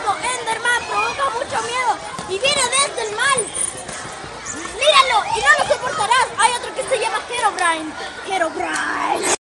loco Enderman, provoca mucho miedo y viene desde el mal. Míralo y no lo soportarás. Hay otro que se llama Herobrine.